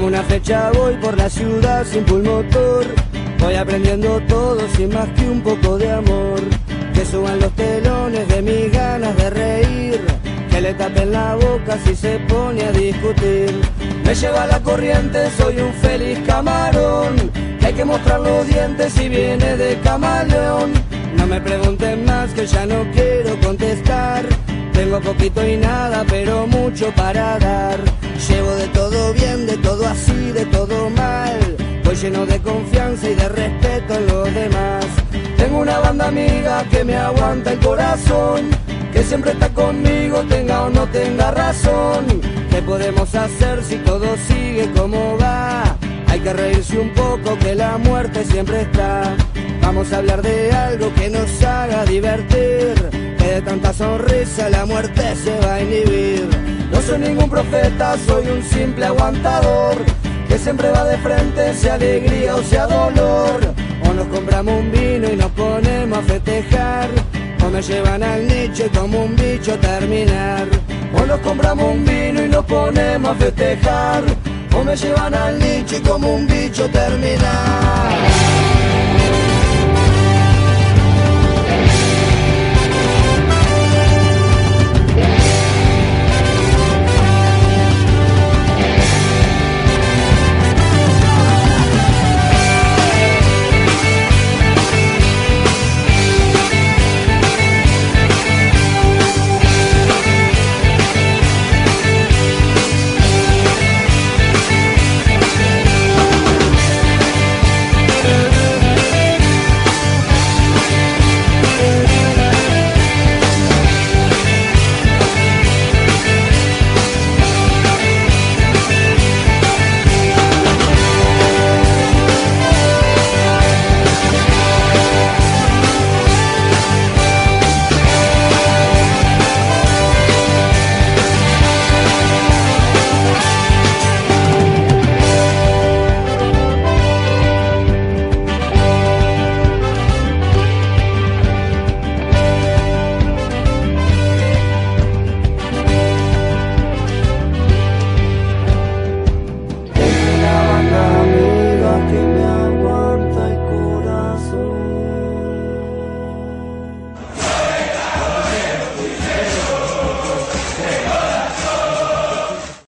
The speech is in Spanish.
Como una flecha voy por la ciudad sin pulmotor. Voy aprendiendo todo sin más que un poco de amor. Que suban los telones de mis ganas de reír, que le tapen la boca si se pone a discutir. Me lleva la corriente, soy un feliz camarón, que hay que mostrar los dientes si viene de camaleón. No me pregunten más que ya no quiero contestar. Tengo poquito y nada, pero mucho para dar. Llevo de todo bien, de todo así, de todo mal. Voy lleno de confianza y de respeto en los demás. Tengo una banda amiga que me aguanta el corazón, que siempre está conmigo, tenga o no tenga razón. ¿Qué podemos hacer si todo sigue como va? Hay que reírse un poco, que la muerte siempre está. Vamos a hablar de algo que nos haga divertir, que de tanta sonrisa la muerte se va a inhibir. No soy ningún profeta, soy un simple aguantador, que siempre va de frente, sea alegría o sea dolor. O nos compramos un vino y nos ponemos a festejar, o me llevan al nicho y como un bicho terminar. O nos compramos un vino y nos ponemos a festejar, o me llevan al nicho y como un bicho terminar.